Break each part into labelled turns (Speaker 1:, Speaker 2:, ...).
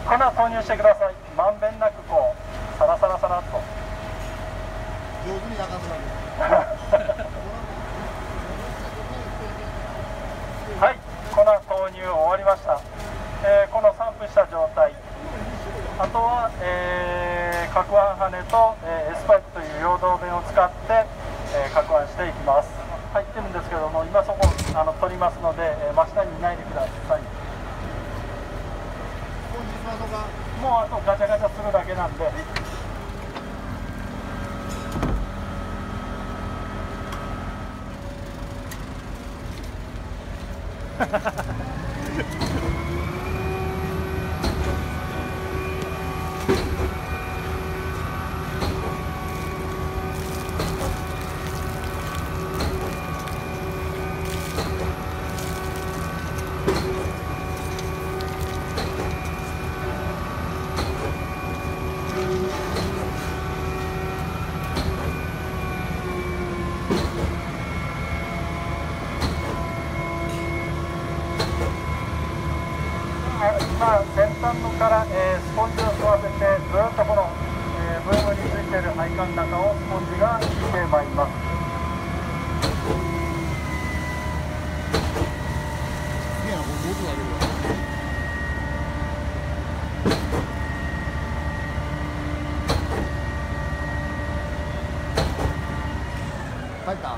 Speaker 1: 粉投入してください。まんべんなくこうサラサラサラっと。
Speaker 2: 上手に焼かせられる。
Speaker 1: はい、粉投入終わりました。この散布した状態、あとは、攪拌羽と、S パイプという陽動弁を使って、攪拌していきます。入ってるんですけども、今そこ取りますので、真下にいないでください。もうあとガチャガチャするだけなんで。今、先端のから、スポンジを吸わせて、ずっとこの、ブームについている配管の中をスポンジが引いてまいります。
Speaker 2: 入った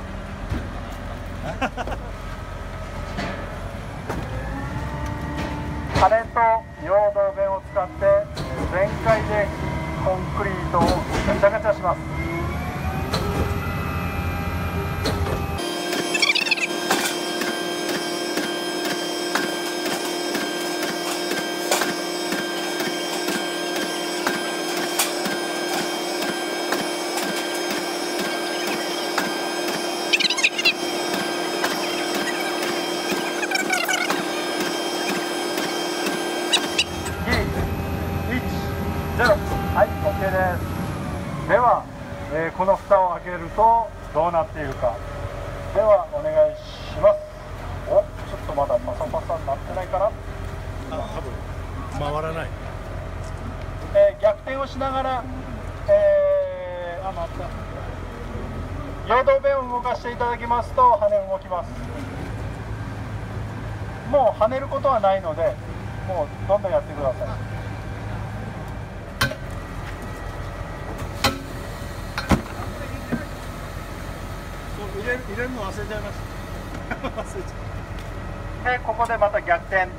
Speaker 1: 羽と陽動弁を使って全開でコンクリートをガチャガチャします。はい、OK です。では、この蓋を開けるとどうなっているか。ではお願いします。お、ちょっとまだパサパサになってないかな。
Speaker 2: 多分回らない。
Speaker 1: 逆転をしながら、待った。陽動弁を動かしていただきますと羽動きます。もう跳ねることはないので、もうどんどんやってください。
Speaker 2: 入れるの忘れちゃいました。忘れちゃった。
Speaker 1: で、ここでまた逆転。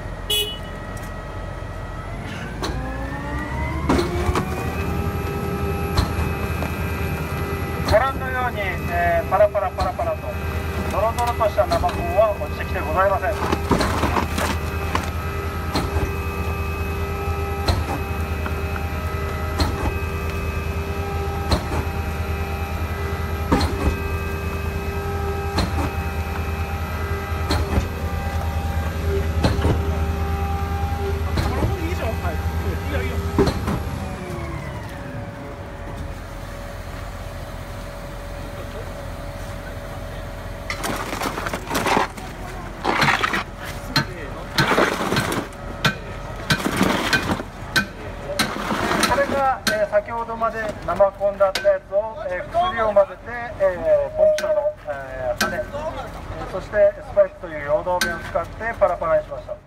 Speaker 1: ご覧のように、パラパラパラパラとドロドロとした生コンは落ちてきてございません。先ほどまで生コンだったやつを、薬を混ぜて、ポンプ車の、羽、そしてスパイクという陽動弁を使ってパラパラにしました。